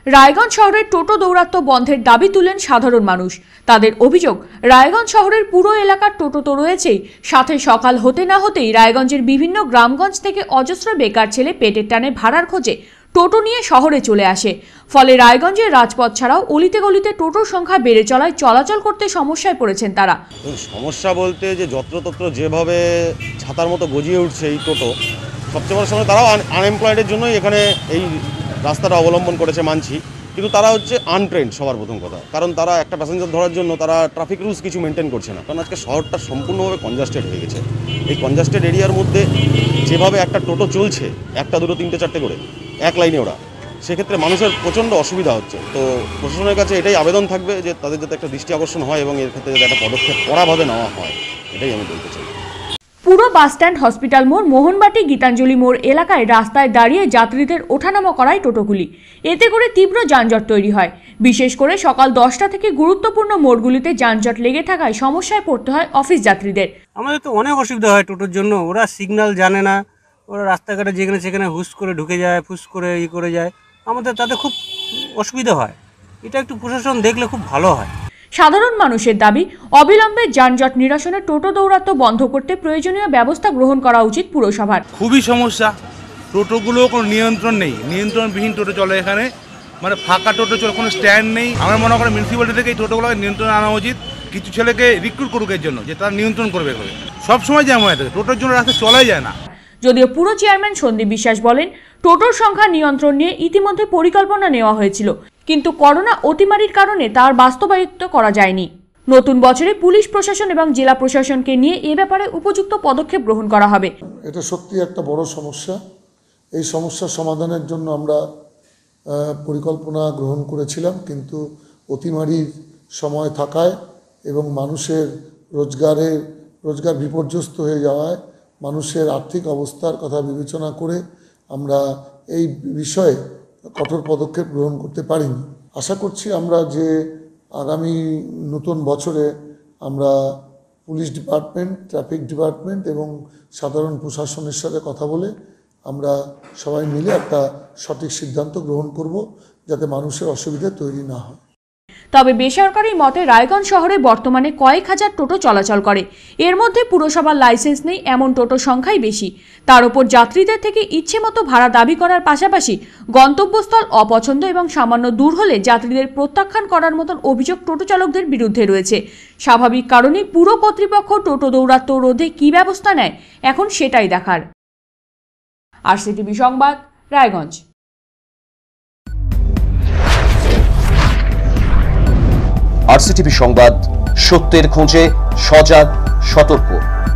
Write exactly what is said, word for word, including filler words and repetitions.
রায়গঞ্জ শহরের টোটো দৌরাত্ম্য বন্ধের দাবি তুলেন সাধারণ মানুষ। তাদের অভিযোগ, রায়গঞ্জ শহরের পুরো এলাকার টোটো তো রয়েছেই, সাথে সকাল হতে না হতেই রায়গঞ্জের বিভিন্ন গ্রামগঞ্জ থেকে অজস্র বেকার ছেলে পেটের টানে ভাড়ার খোঁজে টোটো নিয়ে শহরে চলে আসে। ফলে রায়গঞ্জের রাজপথ ছাড়াও অলিতে গলিতে টোটোর সংখ্যা বেড়ে চলায় চলাচল করতে সমস্যায় পড়েছেন তারা। সমস্যা বলতে যে যত্রতত্র যেভাবে ছাতার মতো গজিয়ে উঠছে এই টোটো, সবচেয়ে বড় সময় তারাও আনএমপ্লয়েডের জন্যই এখানে এই রাস্তাটা অবলম্বন করেছে মানছি, কিন্তু তারা হচ্ছে আনট্রেন্ড সবার প্রথম কথা। কারণ তারা একটা প্যাসেঞ্জার ধরার জন্য তারা ট্রাফিক রুলস কিছু মেনটেন করছে না। কারণ আজকে শহরটা সম্পূর্ণভাবে কনজাস্টেড হয়ে গেছে। এই কনজাস্টেড এরিয়ার মধ্যে যেভাবে একটা টোটো চলছে, একটা দুটো তিনটে চারটে করে এক লাইনে ওরা, সেক্ষেত্রে মানুষের প্রচণ্ড অসুবিধা হচ্ছে। তো প্রশাসনের কাছে এটাই আবেদন থাকবে যে তাদের যাতে একটা দৃষ্টি আকর্ষণ হয় এবং এর ক্ষেত্রে যাতে একটা পদক্ষেপ কড়াভাবে নেওয়া হয়, এটাই আমি বলতে চাই। পুরো বাসস্ট্যান্ড, হসপিটাল মোড়, মোহনবাটি, গীতাঞ্জলি মোড় এলাকায় রাস্তায় দাঁড়িয়ে যাত্রীদের ওঠানামা করায় টোটোগুলি। এতে করে তীব্র যানজট তৈরি হয়। বিশেষ করে সকাল দশটা থেকে গুরুত্বপূর্ণ মোড়গুলিতে যানজট লেগে থাকায় সমস্যায় পড়তে হয় অফিস যাত্রীদের। আমাদের তো অনেক অসুবিধা হয় টোটোর জন্য। ওরা সিগন্যাল জানে না, ওরা রাস্তাঘাটে যেখানে সেখানে হুস করে ঢুকে যায়, ফুস করে ই করে যায়। আমাদের তাতে খুব অসুবিধা হয়। এটা একটু প্রশাসন দেখলে খুব ভালো হয়। সাধারণ মানুষের দাবি, অবিলম্বে যানজট নিরসনে টোটো দৌরাত্ম্য বন্ধ করতে প্রয়োজনীয় ব্যবস্থা গ্রহণ করা উচিত পুরসভার। খুবই সমস্যা, টোটোগুলো কোনো নিয়ন্ত্রণ নেই, নিয়ন্ত্রণবিহীন টোটো চলে এখানে, মানে ফাঁকা টোটো চলে, কোনো স্ট্যান্ড নেই। আমরা মনে করি মিউনিসিপ্যালিটি থেকে এই টোটোগুলোকে নিয়ন্ত্রণে আনা উচিত, কিছু ছেলেকে রিক্রুট করুক এর জন্য, যে তারা নিয়ন্ত্রণ করবে। সবসময় জ্যাম হয়ে থাকে, টোটোর জন্য রাস্তা চলাই যায় না। যদিও পুরো চেয়ারম্যান সন্দীপ বিশ্বাস বলেন, টোটোর সংখ্যা নিয়ন্ত্রণ নিয়ে ইতিমধ্যে পরিকল্পনা নেওয়া হয়েছিল, কিন্তু করোনা অতিমারির কারণে তার বাস্তবায়িত করা যায়নি। নতুন বছরে পুলিশ প্রশাসন এবং জেলা প্রশাসনকে নিয়ে এ ব্যাপারে উপযুক্ত পদক্ষেপ গ্রহণ করা হবে। এটা সত্যি একটা বড় সমস্যা। এই সমস্যার সমাধানের জন্য আমরা পরিকল্পনা গ্রহণ করেছিলাম, কিন্তু অতিমারির সময় থাকায় এবং মানুষের রোজগারের রোজগার বিপর্যস্ত হয়ে যাওয়ায় মানুষের আর্থিক অবস্থার কথা বিবেচনা করে আমরা এই বিষয়ে কঠোর পদক্ষেপ গ্রহণ করতে পারিনি। আশা করছি আমরা যে আগামী নতুন বছরে আমরা পুলিশ ডিপার্টমেন্ট, ট্রাফিক ডিপার্টমেন্ট এবং সাধারণ প্রশাসনের সাথে কথা বলে আমরা সবাই মিলে একটা সঠিক সিদ্ধান্ত গ্রহণ করব, যাতে মানুষের অসুবিধা তৈরি না হয়। তবে বেসরকারি মতে রায়গঞ্জ শহরে বর্তমানে কয়েক হাজার টোটো চলাচল করে। এর মধ্যে পুরসভার লাইসেন্স নেই এমন টোটোর সংখ্যাই বেশি। তার উপর যাত্রীদের থেকে ইচ্ছে মতো ভাড়া দাবি করার পাশাপাশি গন্তব্যস্থল অপছন্দ এবং সামান্য দূর হলে যাত্রীদের প্রত্যাখ্যান করার মতন অভিযোগ টোটো চালকদের বিরুদ্ধে রয়েছে। স্বাভাবিক কারণেই পুর কর্তৃপক্ষ টোটো দৌরাত্ম্য রোধে কী ব্যবস্থা নেয়, এখন সেটাই দেখার। আরসিটিভি সংবাদ, রায়গঞ্জ। আরসিটিভি সংবাদ, সত্যের খোঁজে, সজাগ, সতর্ক।